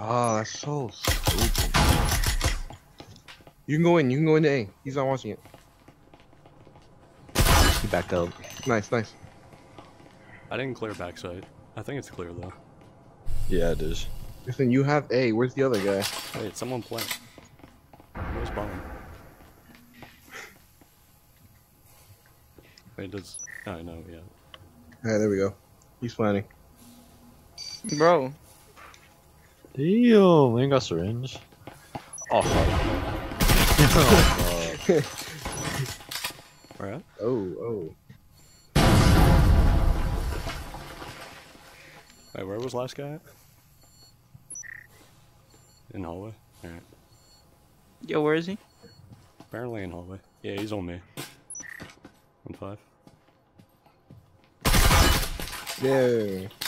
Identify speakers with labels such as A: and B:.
A: Oh, that's so stupid. You can go in. You can go into A. He's not watching it.
B: He backed up.
A: Nice, nice.
C: I didn't clear backside. I think it's clear though.
B: Yeah, it is.
A: Listen, you have A. Where's the other guy?
C: Wait, someone play. Where's bomb? Wait, does... Oh, no, yeah.
A: Alright, there we go. He's planning.
D: Bro.
B: Damn, ain't got syringe. Oh, fuck.
C: Where at?
A: Oh.
C: Wait, where was last guy at? In hallway? Alright.
D: Yo, where is he?
C: Apparently in hallway. Yeah, he's on me. 1-5.
A: Yeah.